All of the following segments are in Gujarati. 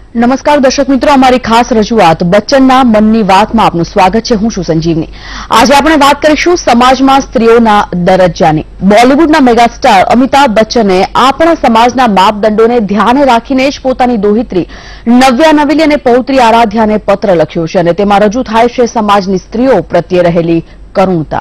નમસ્કાર દર્શક મિત્રો, અમારી ખાસ રજૂઆત બચ્ચનના મનની વાતમાં આપનું સ્વાગત છે. હું છું સંજીવની. આજે આપણે વાત કરીશું સમાજમાં સ્ત્રીઓના દરજ્જાની. બોલિવૂડના મેગાસ્ટાર અમિતાભ બચ્ચને આપણા સમાજના માપદંડોને ધ્યાને રાખીને જ પોતાની દોહિત્રી નવ્યા નવેલી અને પૌત્રી આરાધ્યાને પત્ર લખ્યો છે અને તેમાં રજૂ થાય છે સમાજની સ્ત્રીઓ પ્રત્યે રહેલી કરુણતા.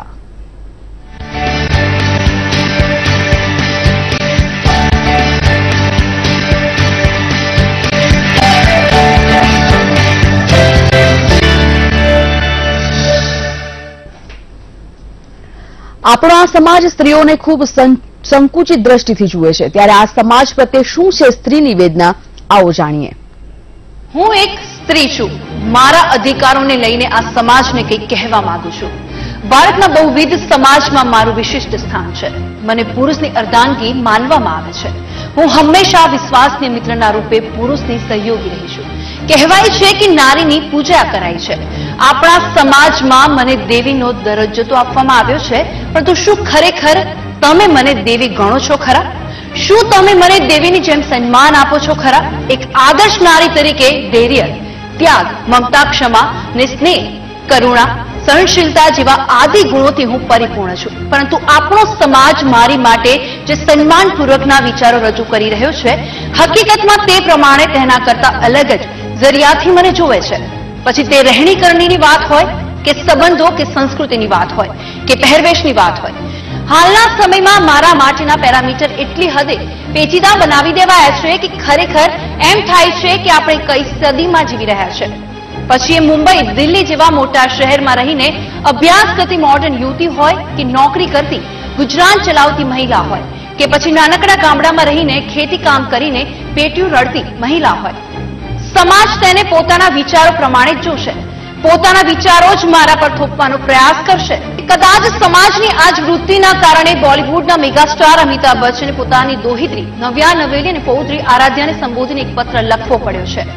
આપણો આ સમાજ સ્ત્રીઓને ખૂબ સંકુચિત દ્રષ્ટિથી જુએ છે, ત્યારે આ સમાજ પ્રત્યે શું છે સ્ત્રીની વેદના, આવો જાણીએ. હું એક સ્ત્રી છું. મારા અધિકારોને લઈને આ સમાજને કંઈક કહેવા માંગુ છું. ભારતના બહુવિધ સમાજમાં મારું વિશિષ્ટ સ્થાન છે. મને પુરુષની અર્ધાંગી માનવામાં આવે છે. હું હંમેશા વિશ્વાસની મિત્રના રૂપે પુરુષની સહયોગી રહી છું. કહેવાય છે કે નારીની પૂજા કરાય છે. આપણા સમાજમાં મને દેવીનો દરજ્જો તો આપવામાં આવ્યો છે, પરંતુ શું ખરેખર તમે મને દેવી ગણો છો ખરા? શું તમે મને દેવીની જેમ સન્માન આપો છો ખરા? એક આદર્શ નારી તરીકે ધૈર્ય, ત્યાગ, મમતા, ક્ષમા ને સ્નેહ, કરુણા, સહનશીલતા જેવા આદિ ગુણોથી હું પરિપૂર્ણ છું. પરંતુ આપણો સમાજ મારી માટે જે સન્માનપૂર્વકના વિચારો રજૂ કરી રહ્યો છે, હકીકતમાં તે પ્રમાણે તેના કરતા અલગ જ જરિયાથી મને જોવે છે. પછી તે રહેણીકરણીની વાત હોય કે સંબંધો કે સંસ્કૃતિની વાત હોય કે પહેરવેશની વાત હોય. હાલના સમયમાં મારા માટેના પેરામીટર એટલી હદે પેચીદા બનાવી દેવાયા છે કે ખરેખર એમ થાય છે કે આપણે કઈ સદીમાં જીવી રહ્યા છે. પછી એ મુંબઈ, દિલ્હી જેવા મોટા શહેરમાં રહીને અભ્યાસ કરતી મોડર્ન યુવતી હોય કે નોકરી કરતી ગુજરાન ચલાવતી મહિલા હોય કે પછી નાનકડા ગામડામાં રહીને ખેતી કામ કરીને પેટીયું રડતી મહિલા હોય, સમાજ તેને પોતાના વિચારો પ્રમાણે જ જોશે. પોતાના વિચારો જ મારા પર થોપવાનો પ્રયાસ કરશે. કદાચ સમાજની આ જ વૃત્તિના કારણે બોલિવૂડના મેગાસ્ટાર અમિતાભ બચ્ચને પોતાની દોહિત્રી નવ્યા નવેલી અને પૌત્રી આરાધ્યાને સંબોધીને એક પત્ર લખવો પડ્યો છે.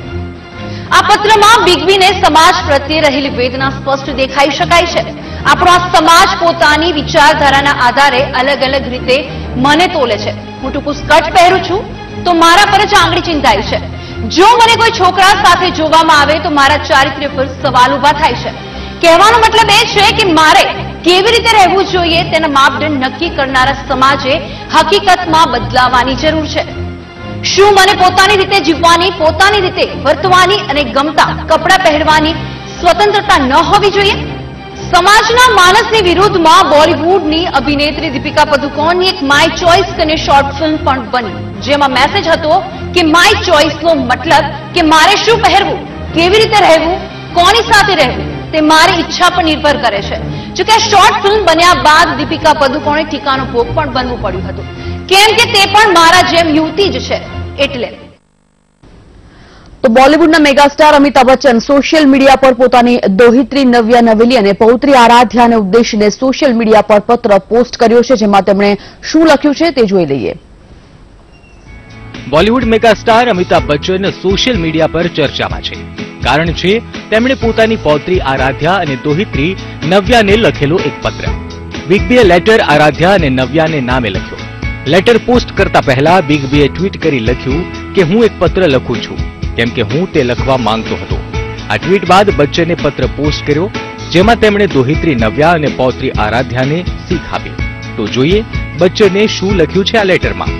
આ પત્રમાં બિગ બીને સમાજ પ્રત્યે રહેલી વેદના સ્પષ્ટ દેખાઈ શકાય છે. આપણો આ સમાજ પોતાની વિચારધારાના આધારે અલગ અલગ રીતે મને તોલે છે. હું ટૂંકું સ્કર્ટ પહેરું છું તો મારા પર જ આંગળી ચિંતાય છે. જો મને કોઈ છોકરા સાથે જોવામાં આવે તો મારા ચારિત્ર્ય પર સવાલ ઉભા થાય છે. કહેવાનો મતલબ એ છે કે મારે કેવી રીતે રહેવું જોઈએ તેના માપદંડ નક્કી કરનારા સમાજે હકીકતમાં બદલાવાની જરૂર છે. શું મને પોતાની રીતે જીવવાની, પોતાની રીતે વર્તવાની અને ગમતા કપડાં પહેરવાની સ્વતંત્રતા ન હોવી જોઈએ? સમાજના માનસની વિરુદ્ધમાં બોલિવૂડની અભિનેત્રી દીપિકા પદુકોણની એક માય ચોઇસ કરીને શોર્ટ ફિલ્મ પણ બની, જેમાં મેસેજ હતો કે માય ચોઇસનો મતલબ કે મારે શું પહેરવું, કેવી રીતે રહેવું, કોની સાથે રહેવું તે મારી ઈચ્છા પર નિર્ભર કરે છે. જોકે આ શોર્ટ ફિલ્મ બન્યા બાદ દીપિકા પદુકોણે ટીકાનો ભોગ પણ બનવું પડ્યું હતું, કેમ કે તે પણ મારા જેમ યુવતી જ છે. એટલે તો બોલિવૂડના megastar Amitabh Bachchan social media પર પોતાની દોહિત્રી નવ્યા નવેલી અને પૌત્રી આરાધ્યાને ઉદ્દેશીને સોશિયલ મીડિયા પર પત્ર પોસ્ટ કર્યો છે, જેમાં તેમણે શું લખ્યું છે તે જોઈ લઈએ. Bollywood megastar Amitabh Bachchan social media પર ચર્ચામાં છે. કારણ છે તેમણે પોતાની પૌત્રી આરાધ્યા અને દોહિત્રી નવ્યાને લખેલો એક પત્ર. બિગ બીએ લેટર આરાધ્યા અને નવ્યાને નામે લખ્યો. લેટર પોસ્ટ કરતા પહેલા બિગ બીએ ટ્વીટ કરી લખ્યું કે હું એક પત્ર લખું છું, કેમ કે હું તે લખવા માંગતો હતો. આ ટ્વીટ બાદ બચ્ચને પત્ર પોસ્ટ કર્યો, જેમાં તેમણે દોહિત્રી નવ્યા અને પૌત્રી આરાધ્યાને શીખ આપી. તો જોઈએ બચ્ચને શું લખ્યું છે આ લેટરમાં.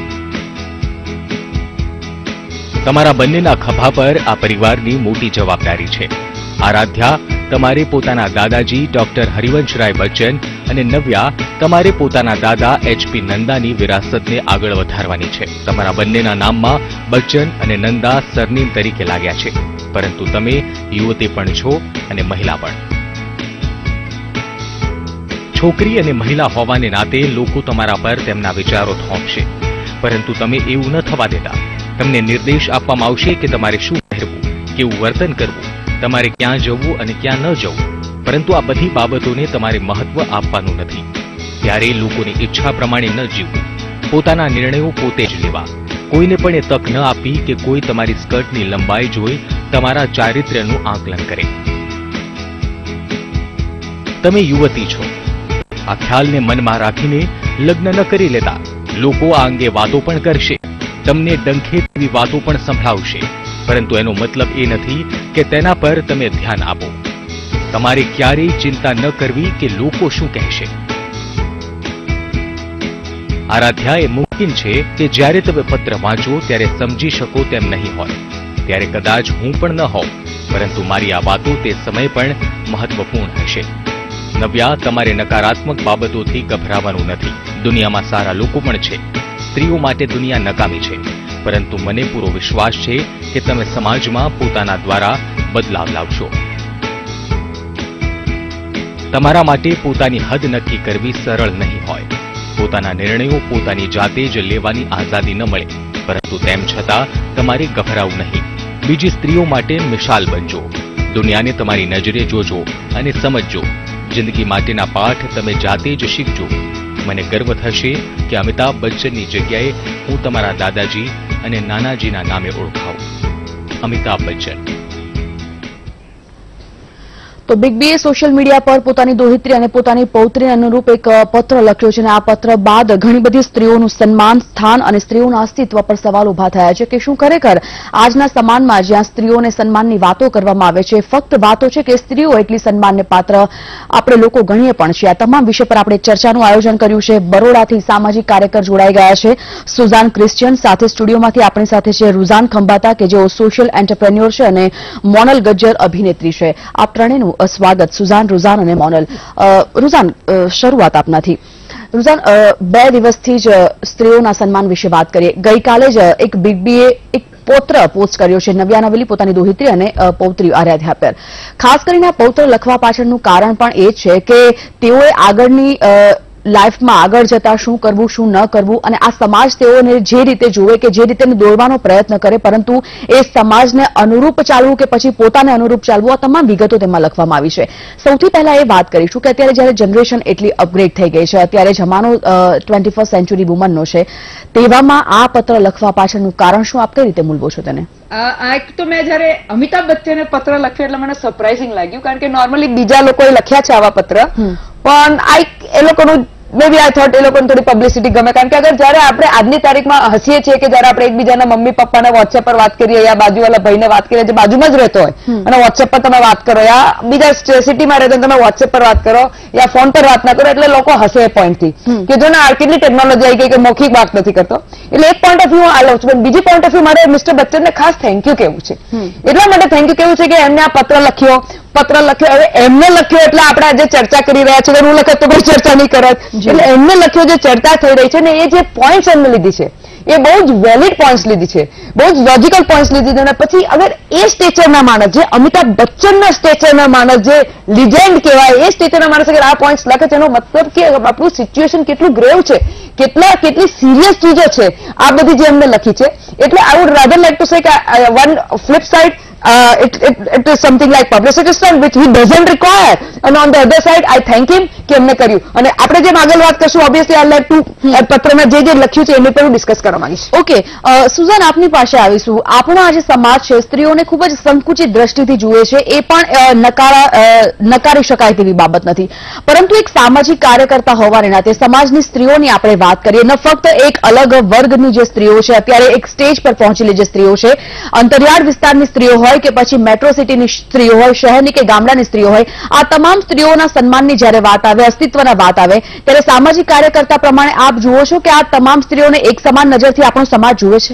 તમારા બંનેના ખભા પર આ પરિવારની મોટી જવાબદારી છે. આરાધ્યા, તમારે પોતાના દાદાજી ડોક્ટર હરિવંશરાય બચ્ચન અને નવ્યા, તમારે પોતાના દાદા HP નંદાની વિરાસતને આગળ વધારવાની છે. તમારા બંનેના નામમાં બચ્ચન અને નંદા સરનેમ તરીકે લાગ્યા છે, પરંતુ તમે યુવતી પણ છો અને મહિલા પણ. છોકરી અને મહિલા હોવાને નાતે લોકો તમારા પર તેમના વિચારો થોપશે, પરંતુ તમે એવું ન થવા દેતા. તમને નિર્દેશ આપવામાં આવશે કે તમારે શું પહેરવું, કેવું વર્તન કરવું, તમારે ક્યાં જવું અને ક્યાં ન જવું, પરંતુ આ બધી બાબતોને તમારે મહત્વ આપવાનું નથી. ત્યારે લોકોની ઈચ્છા પ્રમાણે ન જીવવું, પોતાના નિર્ણયો પોતે જ લેવા, કોઈને પણ એ તક ન આપી કે કોઈ તમારી સ્કર્ટની લંબાઈ જોઈ તમારા ચારિત્ર્યનું આકલન કરે. તમે યુવતી છો, આ ખ્યાલને મનમાં રાખીને લગ્ન ન કરી લેતા. લોકો આ અંગે વાતો પણ કરશે, તમને ડંખે તેવી વાતો પણ સંભળાવશે, પરંતુ એનો મતલબ એ નથી કે તેના પર તમે ધ્યાન આપો. તમારે ક્યારેય ચિંતા ન કરવી કે લોકો શું કહેશે. આરાધ્યા, એ મુમકિન છે કે જ્યારે તમે પત્ર વાંચો ત્યારે સમજી શકો તેમ નહીં હોય. ત્યારે કદાચ હું પણ ન હોઉં, પરંતુ મારી આ વાતો તે સમય પણ મહત્વપૂર્ણ હશે. નવ્યા, તમારે નકારાત્મક બાબતોથી ગભરાવાનું નથી. દુનિયામાં સારા લોકો પણ છે. સ્ત્રીઓ માટે દુનિયા નકામી છે, પરંતુ મને પૂરો વિશ્વાસ છે કે તમે સમાજમાં પોતાના દ્વારા બદલાવ લાવશો. તમારા માટે પોતાની હદ નક્કી કરવી સરળ નહીં હોય. પોતાના નિર્ણયો પોતાની જાતે જ લેવાની આઝાદી ન મળે, પરંતુ તેમ છતાં તમારે ગભરાવું નહીં. બીજી સ્ત્રીઓ માટે મિસાલ બનજો. દુનિયાને તમારી નજરે જોજો અને સમજજો. જિંદગી માટેના પાઠ તમે જાતે જ શીખજો. મને ગર્વ થશે કે અમિતાભ બચ્ચનની જગ્યાએ હું તમારા દાદાજી અને નાનાજીના નામે ઓળખાવું. અમિતાભ બચ્ચન. તો બિગ બીએ સોશિયલ મીડિયા પર પોતાની દોહિત્રી અને પોતાની પૌત્રીને અનુરૂપ એક પત્ર લખ્યો છે અને આ પત્ર બાદ ઘણી બધી સ્ત્રીઓનું સન્માન, સ્થાન અને સ્ત્રીઓના અસ્તિત્વ પર સવાલ ઉભા થયા છે કે શું ખરેખર આજના સમાજમાં જ્યાં સ્ત્રીઓને સન્માનની વાતો કરવામાં આવે છે ફક્ત વાતો છે કે સ્ત્રીઓ એટલી સન્માનને પાત્ર આપણે લોકો ગણીએ પણ છે. આ તમામ વિષય પર આપણે ચર્ચાનું આયોજન કર્યું છે. બરોડાથી સામાજિક કાર્યકર જોડાઈ ગયા છે સુઝાન ક્રિશ્ચિયન. સાથે સ્ટુડિયોમાંથી આપણી સાથે છે રુઝાન ખંભાતા કે જેઓ સોશિયલ એન્ટરપ્રેન્યોર છે અને મોનલ ગજ્જર અભિનેત્રી છે. આ ત્રણેયનું સ્વાગત. સુઝાન, રુઝાન અને મોનલ. રુઝાન, શરૂઆત આપનાથી. રુઝાન, 2 દિવસથી જ સ્ત્રીઓના સન્માન વિશે વાત કરીએ. ગઈકાલે જ એક બિગ બીએ એક પૌત્ર પોસ્ટ કર્યો છે નવ્યા નવેલી પોતાની દોહિત્રી અને પૌત્રી આરાધ્યા પર. ખાસ કરીને આ પૌત્ર લખવા પાછળનું કારણ પણ એ છે કે તેઓએ આગળની લાઈફમાં આગળ જતા શું કરવું શું ન કરવું અને આ સમાજ તેઓને જે રીતે જોવે કે જે રીતે દોરવાનો પ્રયત્ન કરે પરંતુ એ સમાજને અનુરૂપ ચાલવું કે પછી પોતાને અનુરૂપ ચાલવું, આ તમામ વિગતો તેમાં લખવામાં આવી છે. સૌથી પહેલા એ વાત કરીશું કે અત્યારે જ્યારે જનરેશન એટલી અપગ્રેડ થઈ ગઈ છે, અત્યારે જમાનો 21st સેન્ચુરી વુમનનો છે, તેવામાં આ પત્ર લખવા પાછળનું કારણ શું, આપ કઈ રીતે મૂલવો છો તેને? એક તો મેં જયારે અમિતાભ બચ્ચને પત્ર લખ્યો એટલે મને સરપ્રાઇઝિંગ લાગ્યું, કારણ કે નોર્મલી બીજા લોકોએ લખ્યા છે આવા પત્ર, પણ એ લોકોનું મે બી આઈ થોટ એ લોકોને થોડી પબ્લિસિટી ગમે. કારણ કે અગર જયારે આપણે આજની તારીખમાં હસીએ છીએ કે જયારે આપણે એકબીજાના મમ્મી પપ્પાને વોટ્સએપ પર વાત કરીએ યા બાજુવાળા ભાઈને વાત કરીએ જે બાજુમાં જ રહેતો હોય અને વોટ્સએપ પર તમે વાત કરો યા બીજા સિટીમાં રહેતો તમે વોટ્સએપ પર વાત કરો યા ફોન પર વાત ના કરો એટલે લોકો હસે એ પોઈન્ટથી કે જો ને કેટલી ટેકનોલોજી આવી ગઈ કે મૌખિક વાત નથી કરતો. એટલે એક પોઈન્ટ ઓફ વ્યૂ આ લઉં છું, પણ બીજી પોઈન્ટ ઓફ વ્યૂ મારે મિસ્ટર બચ્ચનને ખાસ થેન્ક યુ કહેવું છે. એટલા માટે થેન્ક યુ કહેવું છે કે એમને આ પત્ર લખ્યો. હવે એમને લખ્યો એટલે આપણે આજે ચર્ચા કરી રહ્યા છીએ. હું લખત તો કોઈ ચર્ચા નહીં કરત. એટલે એમને લખ્યો જે ચર્ચા થઈ રહી છે ને એ જે પોઈન્ટ્સ એમને લીધી છે એ બહુ જ વેલિડ પોઈન્ટ્સ લીધી છે, બહુ જ લોજિકલ પોઈન્ટ્સ લીધી છે. અને પછી અગર એ સ્ટેચરના માણસ જે અમિતાભ બચ્ચનના સ્ટેચરના માણસ જે લિજેન્ડ કહેવાય એ સ્ટેચરના માણસ અગર આ પોઈન્ટ્સ લખે છે એનો મતલબ કે આપણું સિચ્યુએશન કેટલું ગ્રેવ છે, કેટલી સિરિયસ ચીજો છે આ બધી જે એમને લખી છે. એટલે I would rather like to say કે one flip side it is something like publicity stunt which he doesn't require, and on the other side I thank him કે એમને કર્યું. અને આપણે જેમ આગળ વાત કરશું ઓબ્વિયસલી આ લાઈક ટુ પત્રમાં જે લખ્યું છે એની પર હું ડિસ્કસ કરવા માંગીશ. ઓકે સુઝાન, આપની પાસે આવીશું. આપણો આ જે સમાજ છે સ્ત્રીઓને ખૂબ જ સંકુચિત દ્રષ્ટિથી જુએ છે, એ પણ નકારી શકાય તેવી બાબત નથી, પરંતુ એક સામાજિક કાર્યકર્તા હોવાને નાતે સમાજની સ્ત્રીઓની આપણે વાત કરીએ, ન ફક્ત એક અલગ વર્ગની જે સ્ત્રીઓ છે અત્યારે એક સ્ટેજ પર પહોંચેલી જે સ્ત્રીઓ છે, અંતરિયાળ વિસ્તારની સ્ત્રીઓ હોય કે પછી મેટ્રો સિટીની સ્ત્રીઓ હોય, શહેરની કે ગામડાની સ્ત્રીઓ હોય, આ તમામ સ્ત્રીઓના સન્માનની જ્યારે વાત આવે, અસ્તિત્વના વાત આવે, ત્યારે સામાજિક કાર્યકર્તા પ્રમાણે આપ જુઓ છો કે આ તમામ સ્ત્રીઓને એક સમાન નજરથી આપણો સમાજ જુએ છે?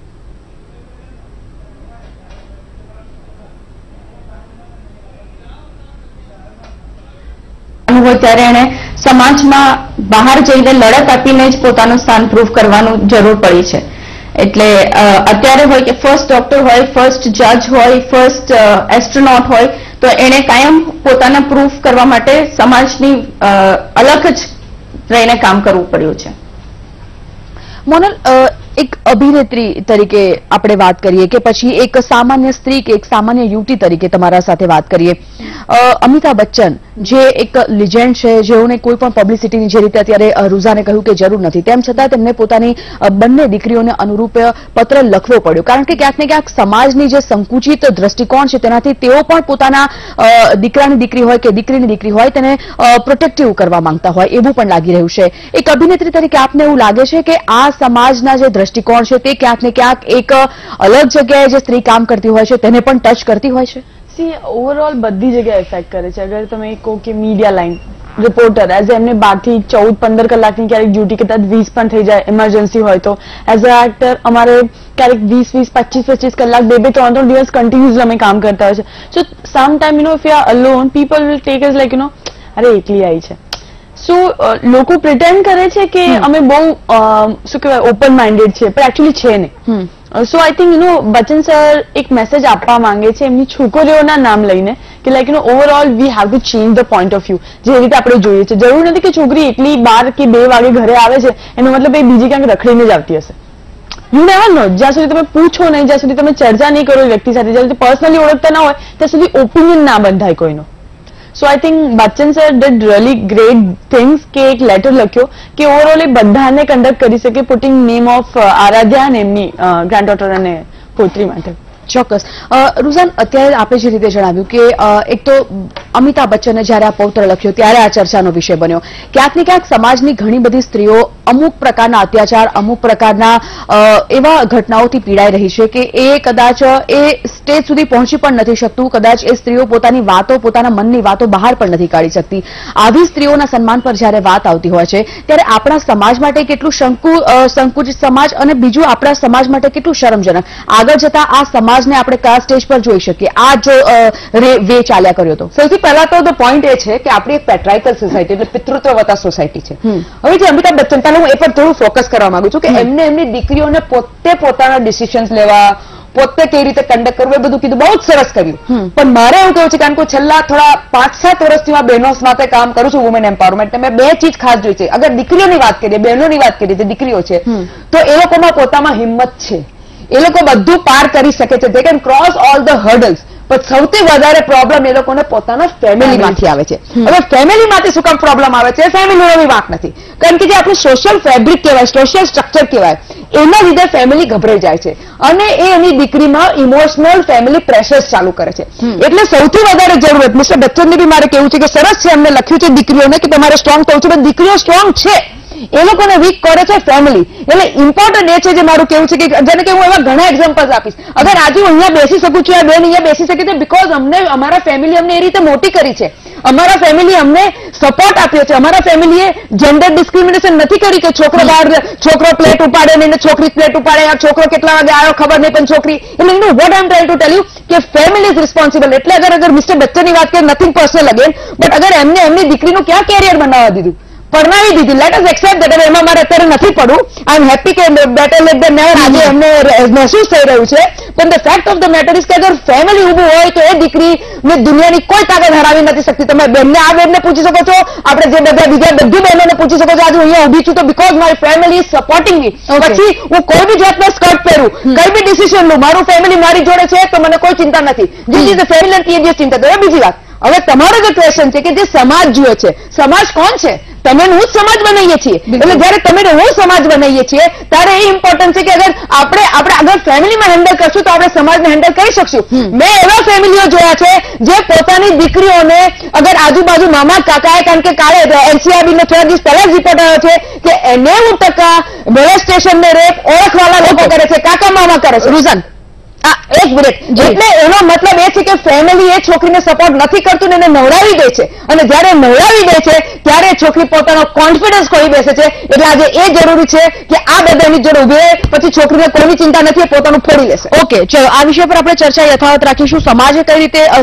હોય ત્યારે એને સમાજમાં બહાર જઈને લડત આપીને જ પોતાનું સ્થાન પ્રૂવ કરવાનું જરૂર પડી છે. એટલે અત્યારે હોય કે ફર્સ્ટ ડોક્ટર હોય, ફર્સ્ટ જજ હોય, ફર્સ્ટ એસ્ટ્રોનોટ હોય, તો એને કાયમ પોતાના પ્રૂફ કરવા માટે સમાજની અલગ જ રહીને કામ કરવું પડ્યું છે. મોનલ, એક અભિનેત્રી તરીકે આપણે વાત કરીએ કે પછી એક સામાન્ય સ્ત્રી કે એક સામાન્ય યુવતી તરીકે તમારા સાથે વાત કરીએ, અમિતાભ બચ્ચન જે એક લિજેન્ડ છે, જેઓને કોઈ પણ પબ્લિસિટીની જે રીતે અત્યારે રુઝાને કહ્યું કે જરૂર નથી, તેમ છતાં તેમને પોતાની બંને દીકરીઓને અનુરૂપ પત્ર લખવો પડ્યો, કારણ કે ક્યાંક ને ક્યાંક સમાજની જે સંકુચિત દ્રષ્ટિકોણ છે તેનાથી તેઓ પણ પોતાના દીકરાની દીકરી હોય કે દીકરીની દીકરી હોય તેને પ્રોટેક્ટિવ કરવા માંગતા હોય એવું પણ લાગી રહ્યું છે. એક અભિનેત્રી તરીકે આપને એવું લાગે છે કે આ સમાજના જે દ્રષ્ટિકોણ છે તે ક્યાંક ને ક્યાંક એક અલગ જગ્યાએ જે સ્ત્રી કામ કરતી હોય છે તેને પણ ટચ કરતી હોય છે? સી ઓવરઓલ બધી જગ્યાએ ઇફેક્ટ કરે છે. અગર તમે કહો કે મીડિયા લાઈન રિપોર્ટર એઝ એમને 12 થી 14-15 કલાકની ક્યારેક ડ્યુટી કદાચ 20 પણ થઈ જાય ઇમરજન્સી હોય તો, એઝ અ એક્ટર અમારે ક્યારેક 20-20, 25-25 કલાક 2-3 દિવસ કન્ટિન્યુઅસલી અમે કામ કરતા હોય છે. So some time if you are alone people will take as like અરે એકલી આવી છે. સો લોકો પ્રિટેન્ડ કરે છે કે અમે બહુ શું કહેવાય ઓપન માઇન્ડેડ છે, પણ એકચ્યુઅલી છે નહીં. So I think Bachchan sir એક મેસેજ આપવા માંગે છે એમની છોકરીઓના નામ લઈને કે like overall we have to change the point of view. જે રીતે આપણે જોઈએ છે, જરૂર નથી કે છોકરી એકલી 12 કે 2 વાગે ઘરે આવે છે એનો મતલબ એ બીજી ક્યાંક રખડીને જ આવતી હશે. You never know. જ્યાં સુધી તમે પૂછો નહીં, જ્યાં સુધી તમે ચર્ચા નહીં કરો વ્યક્તિ સાથે, જ્યાં સુધી પર્સનલી ઓળખતા ના હોય ત્યાં સુધી ઓપિનિયન ના બંધાય કોઈનો. So I think Bachchan sir did really great things કે એક લેટર લખ્યો કે ઓવરઓલ એ બધાને કન્ડક્ટ કરી શકે, પુટિંગ નેમ ઓફ આરાધ્યા અને એમની ગ્રાન્ડડોટર અને પોત્રી માટે. ચોક્કસ. રુઝાન, અત્યારે આપણે જે રીતે જણાવ્યું કે એક તો અમિતાભ બચ્ચને જ્યારે આ પૌત્ર લખ્યો ત્યારે આ ચર્ચાનો વિષય બન્યો. ક્યાંક ને ક્યાંક સમાજની ઘણી બધી સ્ત્રીઓ અમુક પ્રકારના અત્યાચાર, અમુક પ્રકારના એવા ઘટનાઓથી પીડાઈ રહી છે કે એ કદાચ એ સ્ટેજ સુધી પહોંચી પણ નથી શકતું. કદાચ એ સ્ત્રીઓ પોતાની વાતો, પોતાના મનની વાતો બહાર પણ નથી કાઢી શકતી. આવી સ્ત્રીઓના સન્માન પર જ્યારે વાત આવતી હોય છે ત્યારે આપણા સમાજ માટે કેટલું સંકુચિત સમાજ અને બીજું આપણા સમાજ માટે કેટલું શરમજનક. આગળ જતા આ સમાજને આપણે કયા સ્ટેજ પર જોઈ શકીએ આ જો વે ચાલ્યા કર્યો તો? સૌથી પહેલા તો ધ પોઈન્ટ એ છે કે આપણી એક પેટ્રાઇકલ સોસાયટી એટલે પિતૃત્વવતા સોસાયટી છે. હવે જે અમિતાભ બચ્ચન, પહેલા હું એ પર થોડું ફોકસ કરવા માંગુ છું કે એમને એમની દીકરીઓને પોતે પોતાના ડિસિઝન્સ લેવા, પોતે કેવી રીતે કન્ડક્ટ કરવું એ બધું કીધું, બહુ જ સરસ કર્યું. પણ મારે એવું કહ્યું છે કારણ કે છેલ્લા થોડા 5-7 વર્ષથી હું બહેનો માટે કામ કરું છું, વુમેન એમ્પાવરમેન્ટ. મેં 2 ચીજ ખાસ જોઈ છે. અગર દીકરીઓની વાત કરીએ, બહેનોની વાત કરીએ, જે દીકરીઓ છે તો એ લોકોમાં પોતામાં હિંમત છે. એ લોકો બધું પાર કરી શકે છે. They can cross all the hurdles. પણ સૌથી વધારે પ્રોબ્લેમ એ લોકોને પોતાના ફેમિલીમાંથી આવે છે. હવે ફેમિલીમાંથી શું કામ પ્રોબ્લેમ આવે છે? ફેમિલીનો વાત નથી, કારણ કે જે આપણું સોશિયલ ફેબ્રિક કહેવાય, સોશિયલ સ્ટ્રક્ચર કહેવાય, એના લીધે ફેમિલી ગભરાઈ જાય છે અને એ એની દીકરીમાં ઇમોશનલ ફેમિલી પ્રેશર્સ ચાલુ કરે છે. એટલે સૌથી વધારે જરૂરત મિસ્ટર બચ્ચનને બી મારે કેવું છે કે સરસ છે, એમને લખ્યું છે દીકરીઓને કે તમારે સ્ટ્રોંગ થવું છે, પણ દીકરીઓ સ્ટ્રોંગ છે, એ લોકોને વીક કરે છે ફેમિલી. એટલે ઇમ્પોર્ટન્ટ એ છે જે મારું કેવું છે કે જેને કે હું એવા ઘણા એક્ઝામ્પલ્સ આપીશ. અગર આજે હું અહીંયા બેસી શકું છું, આ બેન અહીંયા બેસી શકે છે બીકોઝ અમને અમારા ફેમિલી અમને એ રીતે મોટી કરી છે. અમારા ફેમિલી અમને સપોર્ટ આપ્યો છે. અમારા ફેમિલીએ જેન્ડર ડિસ્ક્રિમિનેશન નથી કરી કે છોકરો પ્લેટ ઉપાડે નહીં ને છોકરી પ્લેટ ઉપાડે, આ છોકરો કેટલા વાગે આવ્યો ખબર નહીં પણ છોકરી. એટલે what I am trying to tell you કે ફેમિલી ઇઝ રિસ્પોન્સિબલ. એટલે અગર મિસ્ટર બચ્ચનની વાત કરીએ, નથિંગ પર્સનલ અગેન, બટ અગર એમને એમની દીકરીનું ક્યાં કેરિયર બનાવવા દીધું, પરણાવી દીધી, લેટ અસ એક્સેપ્ટ દેટ. હવે એમાં મારે અત્યારે નથી પડવું. આઈ એમ હેપી કે બેટર લેટ ધેન નેવર આજે એમને મહેસૂસ થઈ રહ્યું છે. પણ the fact of the matter is કે અગર ફેમિલી ઊભું હોય તો એ દીકરીને દુનિયાની કોઈ તાકાત હરાવી નથી શકતી. તમે બેનને આ બેનને પૂછી શકો છો, આપણે જે બધા બીજા બધી બહેનોને પૂછી શકો છો. આજે હું અહીંયા ઊભી છું તો બીકોઝ મારી ફેમિલી ઇઝ સપોર્ટિંગ મી. પછી હું કોઈ બી જાતનો સ્કર્ટ પહેરું, કઈ બી ડિસિઝન લઉં, મારું ફેમિલી મારી જોડે છે તો મને કોઈ ચિંતા નથી. This is the family and ટીએડીએસ ચિંતા. તો બીજી વાત, હવે તમારો જે ક્વેશ્ચન છે કે જે સમાજ જુએ છે, સમાજ કોણ છે? તમે હું જ સમાજ બનાવીએ છીએ. એટલે જયારે તમે હું સમાજ બનાવીએ છીએ ત્યારે એ ઇમ્પોર્ટન્ટ છે કે અગર આપણે આગળ ફેમિલીમાં હેન્ડલ કરશું તો આપણે સમાજને હેન્ડલ કરી શકશું. મેં એવા ફેમિલીઓ જોયા છે જે પોતાની દીકરીઓને અગર આજુબાજુ મામા કાકાએ, કારણ કે કાલે એનસીઆરબી ને થોડા દિવસ પહેલા જ રિપોર્ટ આવ્યો છે કે 90% મોલેસ્ટેશન ને રેપ ઓળખવાળા લોકો કરે છે, કાકા મામા કરે છે. રુઝાન, એક મિનિટ. એટલે એનો મતલબ એ છે કે ફેમિલી એ છોકરીને સપોર્ટ નથી કરતું ને એને નવડાવી દે છે, અને જયારે નવડાવી દે છે ત્યારે છોકરી પોતાનો કોન્ફિડન્સ ખોઈ બેસે છે. એટલે આજે એ જરૂરી છે કે આ બધાની જોડે ઉભી રહે, પછી છોકરીને કોઈની ચિંતા નથી, પોતાનું ફોડી લેશે. ઓકે, ચલો આ વિષય પર આપણે ચર્ચા યથાવત રાખીશું. સમાજે કઈ રીતે